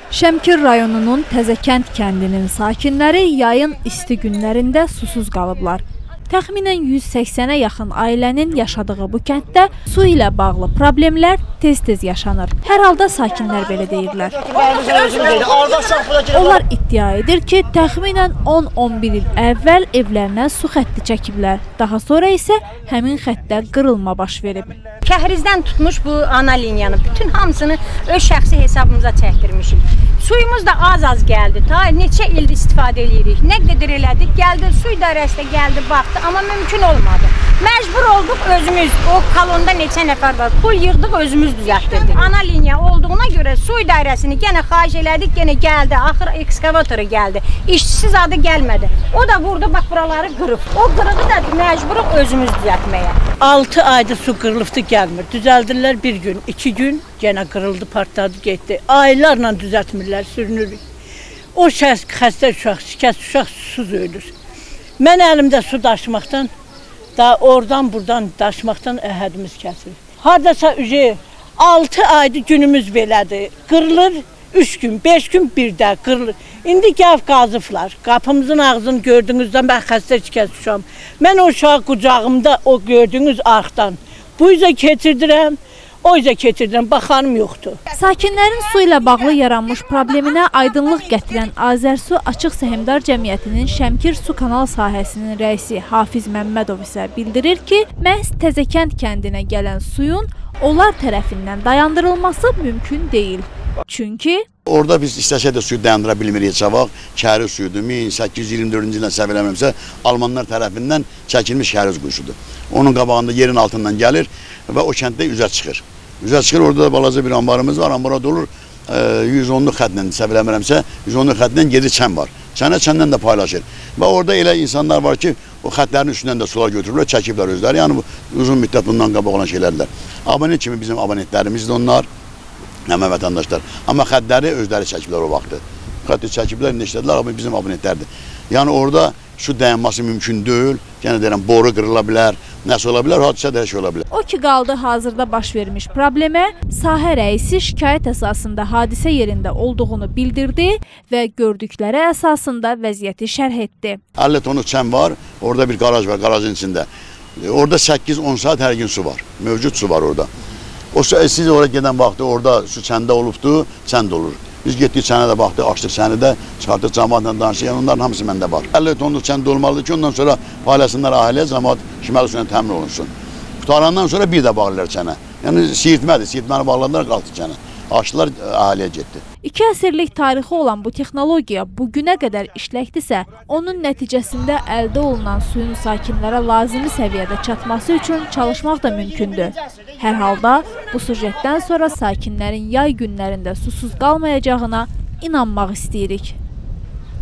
Şəmkir rayonunun Təzəkənd kəndinin sakinləri yayın isti günlərində susuz qalıblar. Təxminən 180-ə yaxın ailənin yaşadığı bu kənddə su ilə bağlı problemlər tez-tez yaşanır. Hər halda sakinlər belə deyirlər. Onlar iddia edir ki, təxminən 10-11 il əvvəl evlərinə su xətti çəkiblər. Daha sonra isə həmin xəttdə qırılma baş verib. Kəhrizdən tutmuş bu ana liniyanı bütün hamısını öz şəxsi hesabımıza çəkdirmişik. Suyumuz da az gəldi. Ta neçə ildir istifadə edirik. Nə qədər elədik, gəldi su idarəsi də gəldi, baxdı, amma mümkün olmadı. Məcbur olduq özümüz, o kolonda neçə nəfər var, pul yığdıq, özümüz düzəltdirdik. Ana liniya olduğuna görə su idarəsini yenə xahiş elədik, yenə gəldi, axır ekskavatoru gəldi. İşçisiz adı gəlmədi. O da burada, bax, buraları qırıb. O qırığı da məcburuq özümüz düzəltməyə. 6 ayda su qırılıbdı, gəlmir. Düzəldirlər bir gün, 2 gün, yenə qırıldı, partladı, getdi. Aylarla düzəltmirlər, sürünürük. O xəstə uşaq, şikəst uşaq susuz ölür. Mən əlimdə su daşımaqdan, da oradan buradan daşımaqdan əhədimiz kəsilir. Haradasa 6 aydır günümüz belədir. Qırılır 3 gün, 5 gün bir də qırılır. İndi gəl qazıflar. Qapımızın ağzını gördüyünüzdən mən xəstə şikəst uşağım. Mən o uşağı qucağımda o gördüyünüz arxdan bu üzə keçirdirəm. O yüzden keçirdən, baxanım yoxdur. Sakinlərin su ilə bağlı yaranmış probleminə aydınlıq gətirən Azərsu Açıq Səhmdar Cəmiyyətinin Şəmkir su kanal sahəsinin rəisi Hafiz Məmmədov isə bildirir ki, məhz Təzəkənd kəndinə gələn suyun onlar tərəfindən dayandırılması mümkün deyil. Çünki orada biz istəsək də suyu dayandıra bilmirik. Çavaq şəhəri suyudur. 1824-cü ildən səhv eləmirəmsə, Almanlar tərəfindən çəkilmiş şəhəri quyusudur. Onun qabağında yerin altından gəlir və o kənddə üzə çıxır. Üzə çıxır, orada da balaca bir ambarımız var. Ambara dolur 110-lu xətlə, səhv eləmirəmsə, 110-lu xətlə geri çən var. Çəndən də paylaşır. Və orada elə insanlar var ki, o xətlərin üstündən də sular götürürlər, çəkiblər özləri. Yəni bu uzun müddət bundan qabaq olan şeylərdir. Abonet kimi bizim abonetlərimizdir onlar. Həmən vətəndaşlar. Amma xətləri özləri çəkiblər o vaxtı. Xətti çəkiblər, neşlədilər, amma bizim abonetlərdir. Yəni orada su dayanması mümkün deyil. Yəni deyirəm, boru qırıla bilər, nəsə ola bilər, hadisə də ola bilər. O ki qaldı hazırda baş vermiş problemə, sahə rəisi şikayət əsasında hadisə yerində olduğunu bildirdi və gördükləri əsasında vəziyyəti şərh etdi. 50 tonu çən var, orada bir qaraj var, qarajın içində. Orada 8-10 saat hər gün su var, mövcud su var orada. Siz oraya gedən vaxtı orada su çəndə olubdu, çənd olur. Biz getdik çənə də baxdıq, açdıq çəni də, çıxartdıq cəmaatla danışıq, onların hamısı məndə var. 50 tonluq çənd olmalıdır ki, ondan sonra paylaşsınlar ailəyə, cəmaat şiməli suyuna təmin olunsun. Qutarandan sonra bir də bağlayırlar çənə. Yəni siyirtmədir, siyirtməni bağladılar, qalxdı çənə. Açdılar, ailəyə getdi. 2 əsrlik tarixi olan bu texnologiya bugünə qədər işləkdirsə, onun nəticəsində əldə olunan suyun sakinlərə lazımi səviyyədə çatması üçün çalışmaq da mümkündür. Hər halda bu sujetdən sonra sakinlərin yay günlərində susuz qalmayacağına inanmaq istəyirik.